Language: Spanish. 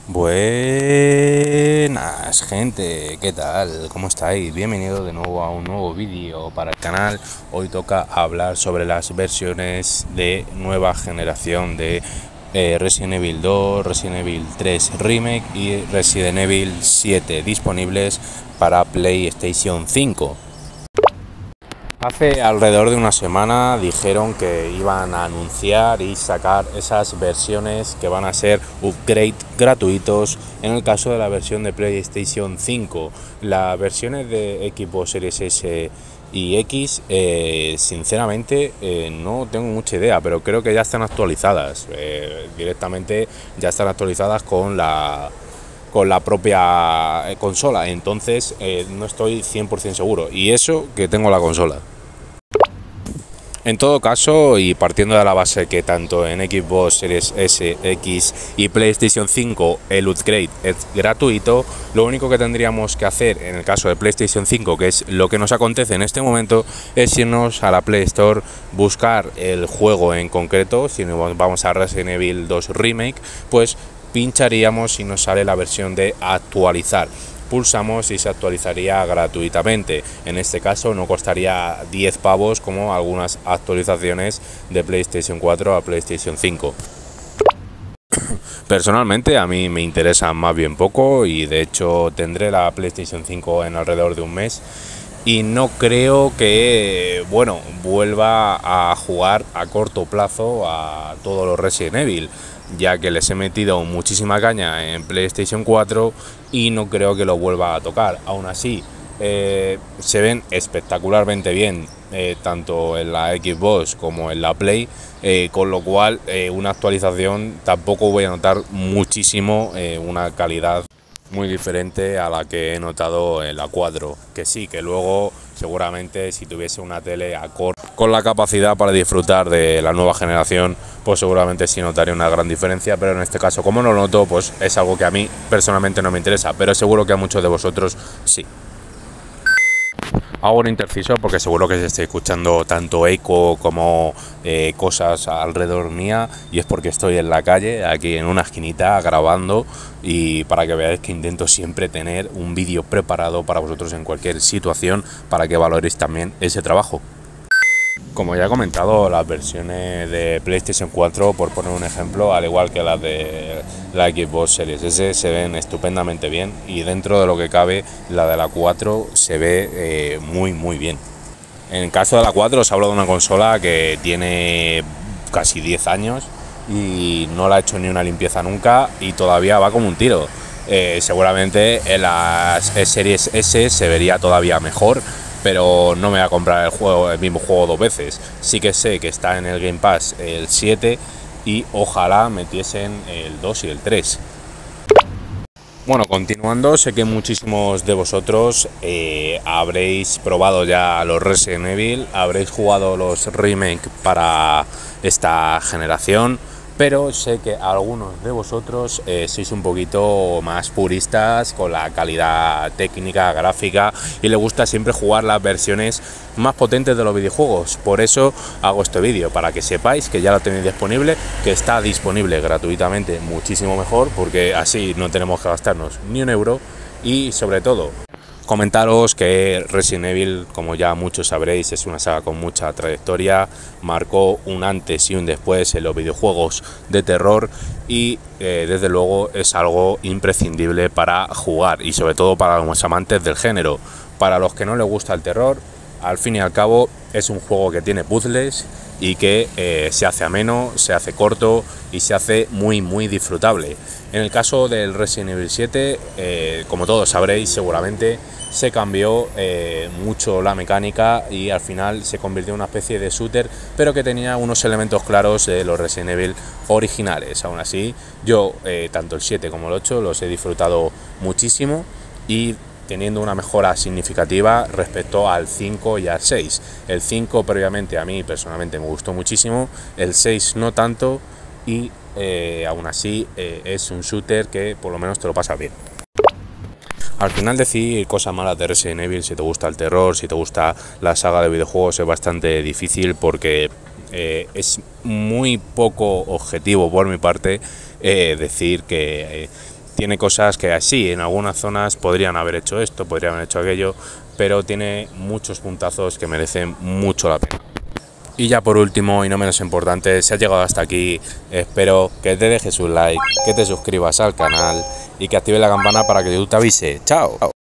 Buenas gente, ¿qué tal? ¿Cómo estáis? Bienvenido de nuevo a un nuevo vídeo para el canal. Hoy toca hablar sobre las versiones de nueva generación de Resident Evil 2, Resident Evil 3 Remake y Resident Evil 7 disponibles para PlayStation 5. Hace alrededor de una semana dijeron que iban a anunciar y sacar esas versiones que van a ser upgrade gratuitos en el caso de la versión de PlayStation 5. Las versiones de Xbox Series S y X, sinceramente no tengo mucha idea, pero creo que ya están actualizadas. Directamente ya están actualizadas con la propia consola, entonces no estoy 100% seguro, y eso que tengo la consola. En todo caso, y partiendo de la base que tanto en Xbox Series S, X y PlayStation 5 el upgrade es gratuito, lo único que tendríamos que hacer en el caso de PlayStation 5, que es lo que nos acontece en este momento, es irnos a la Play Store, buscar el juego en concreto. Si nos vamos a Resident Evil 2 Remake, pues pincharíamos y nos sale la versión de actualizar. Pulsamos y se actualizaría gratuitamente. En este caso no costaría 10 pavos como algunas actualizaciones de PlayStation 4 a PlayStation 5. Personalmente a mí me interesa más bien poco, y de hecho tendré la PlayStation 5 en alrededor de un mes y no creo que vuelva a jugar a corto plazo a todos los Resident Evil, ya que les he metido muchísima caña en PlayStation 4 y no creo que lo vuelva a tocar. Aún así, se ven espectacularmente bien, tanto en la Xbox como en la Play, con lo cual una actualización tampoco voy a notar muchísimo, una calidad muy diferente a la que he notado en la 4, que sí, que luego seguramente si tuviese una tele con la capacidad para disfrutar de la nueva generación, pues seguramente sí notaría una gran diferencia, pero en este caso, como no lo noto, pues es algo que a mí personalmente no me interesa, pero seguro que a muchos de vosotros sí. Hago un inciso porque seguro que se esté escuchando tanto eco como cosas alrededor mía, y es porque estoy en la calle, aquí en una esquinita grabando, y para que veáis que intento siempre tener un vídeo preparado para vosotros en cualquier situación, para que valoréis también ese trabajo. Como ya he comentado, las versiones de PlayStation 4, por poner un ejemplo, al igual que las de la Xbox Series S, se ven estupendamente bien, y dentro de lo que cabe, la de la 4 se ve muy bien. En el caso de la 4 os hablo de una consola que tiene casi 10 años y no la ha hecho ni una limpieza nunca, y todavía va como un tiro. Seguramente en las Series S se vería todavía mejor, pero no me voy a comprar el mismo juego dos veces. Sí que sé que está en el Game Pass el 7 y ojalá metiesen el 2 y el 3. Bueno, continuando, sé que muchísimos de vosotros habréis probado ya los Resident Evil, habréis jugado los remake para esta generación, pero sé que algunos de vosotros sois un poquito más puristas con la calidad técnica, gráfica, y les gusta siempre jugar las versiones más potentes de los videojuegos. Por eso hago este vídeo, para que sepáis que ya lo tenéis disponible, que está disponible gratuitamente, muchísimo mejor, porque así no tenemos que gastarnos ni un euro. Y sobre todo, comentaros que Resident Evil, como ya muchos sabréis, es una saga con mucha trayectoria, marcó un antes y un después en los videojuegos de terror, y desde luego es algo imprescindible para jugar, y sobre todo para los amantes del género. Para los que no les gusta el terror, al fin y al cabo es un juego que tiene puzzles y que se hace ameno, se hace corto y se hace muy disfrutable. En el caso del Resident Evil 7, como todos sabréis seguramente, se cambió mucho la mecánica y al final se convirtió en una especie de shooter, pero que tenía unos elementos claros de los Resident Evil originales. Aún así, yo tanto el 7 como el 8 los he disfrutado muchísimo, y teniendo una mejora significativa respecto al 5 y al 6. El 5 previamente a mí personalmente me gustó muchísimo, el 6 no tanto, y aún así es un shooter que por lo menos te lo pasas bien. Al final, decir cosas malas de Resident Evil, si te gusta el terror, si te gusta la saga de videojuegos, es bastante difícil, porque es muy poco objetivo por mi parte decir que tiene cosas que así, en algunas zonas podrían haber hecho esto, podrían haber hecho aquello, pero tiene muchos puntazos que merecen mucho la pena. Y ya por último, y no menos importante, si has llegado hasta aquí, espero que te dejes un like, que te suscribas al canal y que actives la campana para que YouTube te avise. ¡Chao!